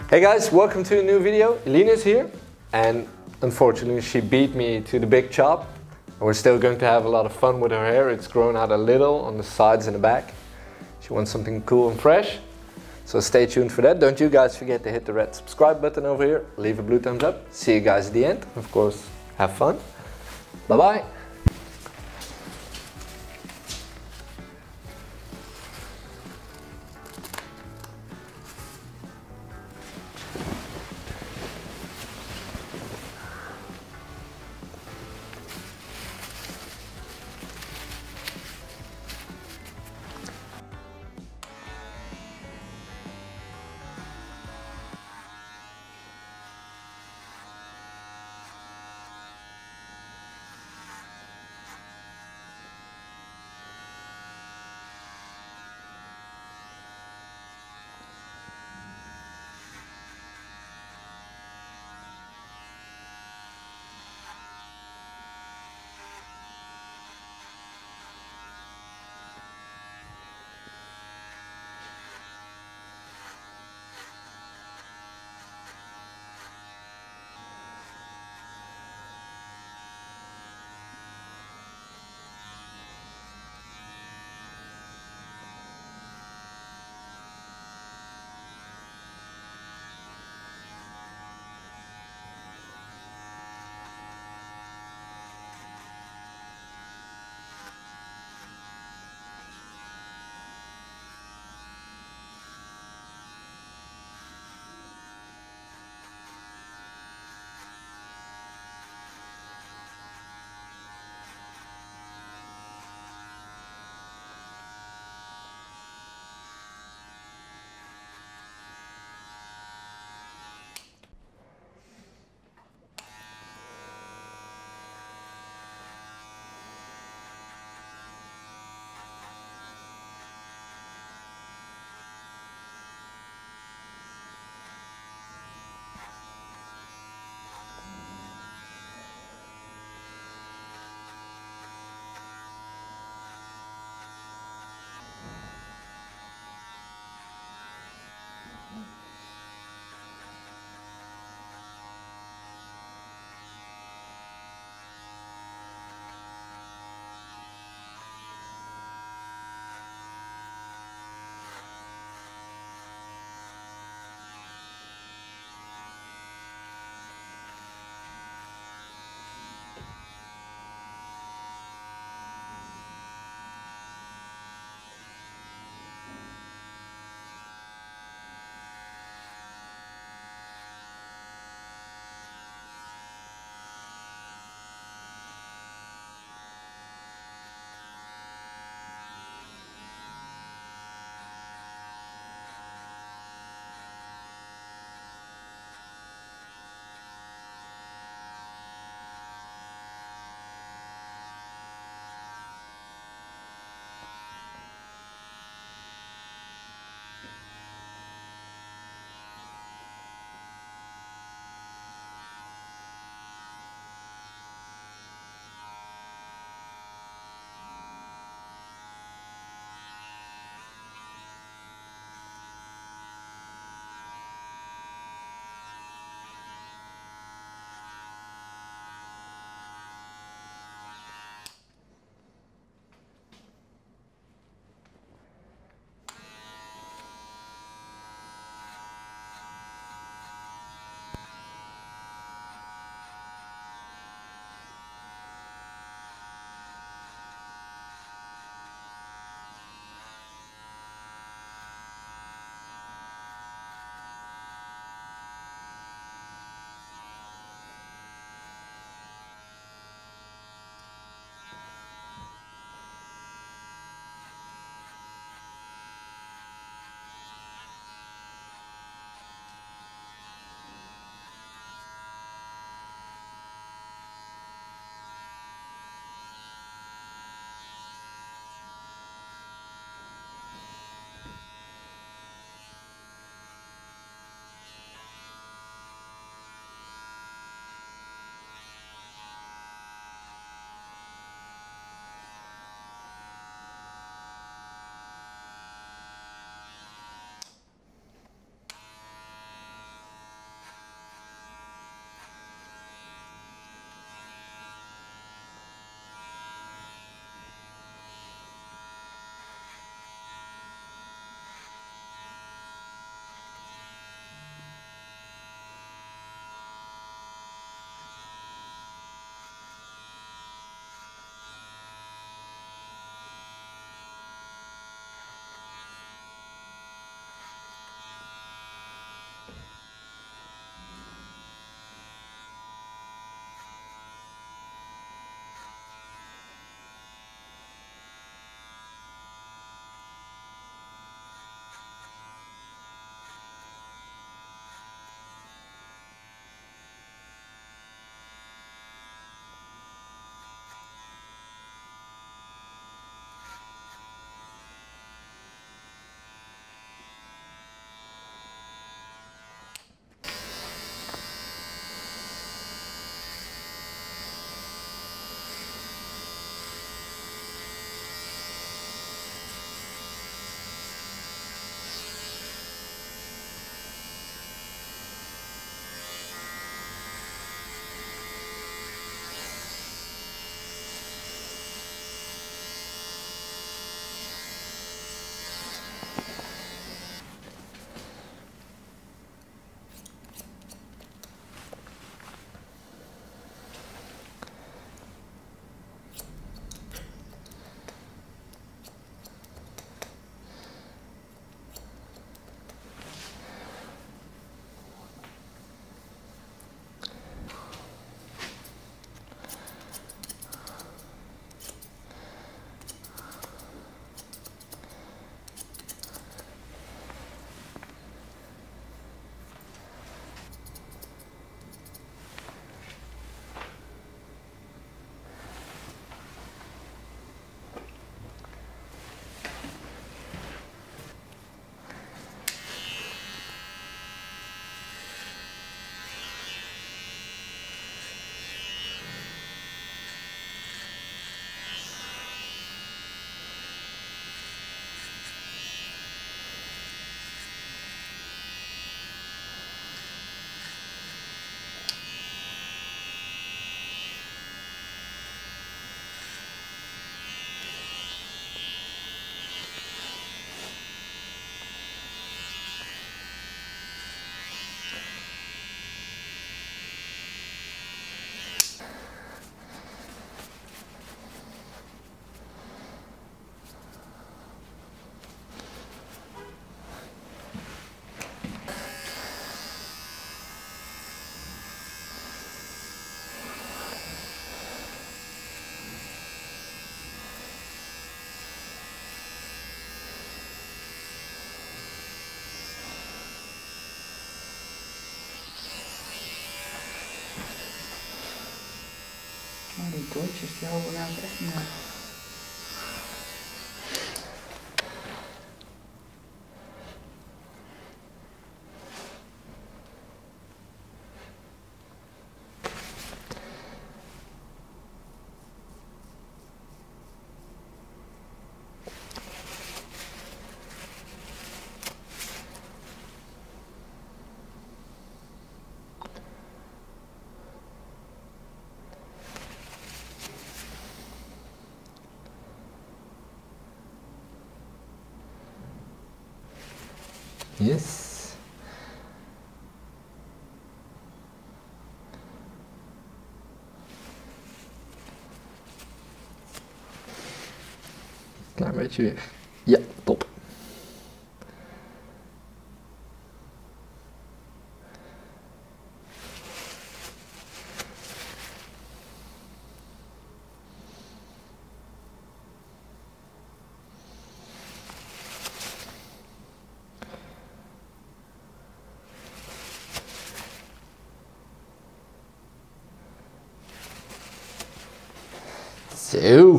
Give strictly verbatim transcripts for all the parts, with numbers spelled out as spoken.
Hey guys, welcome to a new video. Eline is here and unfortunately she beat me to the big chop. We're still going to have a lot of fun with her hair. It's grown out a little on the sides and the back. She wants something cool and fresh. So stay tuned for that. Don't you guys forget to hit the red subscribe button over here. Leave a blue thumbs up. See you guys at the end. Of course, have fun. Bye bye. Oh, die doortjes, die houden nou echt niet uit. Yes. Klein beetje weer. Ja, top. Zo.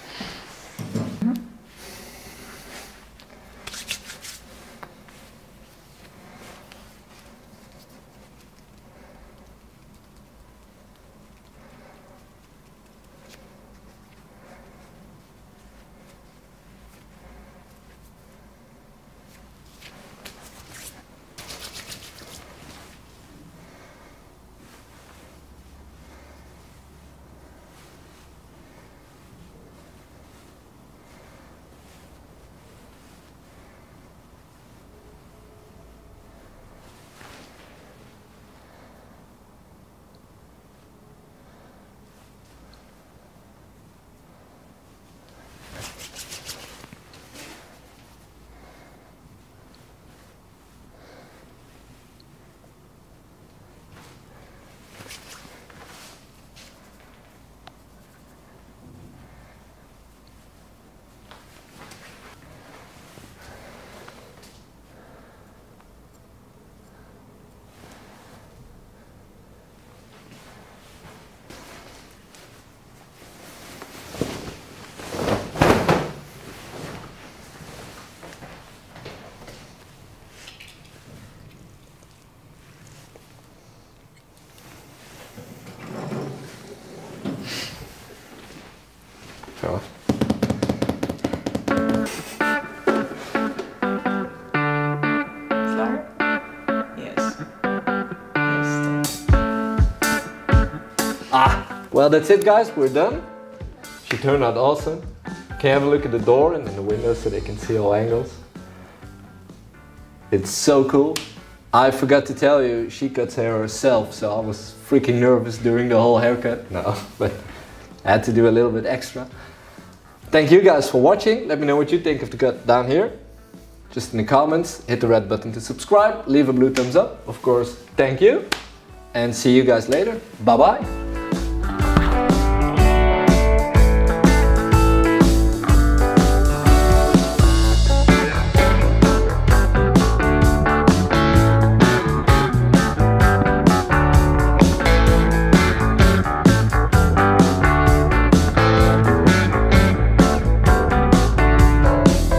Zo. Klaar? Yes. Yes. Ah, well that's it guys, we're done. She turned out awesome. Can you have a look at the door and then the window so they can see all angles? It's so cool. I forgot to tell you, she cuts hair herself, so I was freaking nervous during the whole haircut. No, but I had to do a little bit extra. Thank you guys for watching. Let me know what you think of the cut down here. Just in the comments, hit the red button to subscribe, leave a blue thumbs up. Of course, thank you. And see you guys later. Bye bye.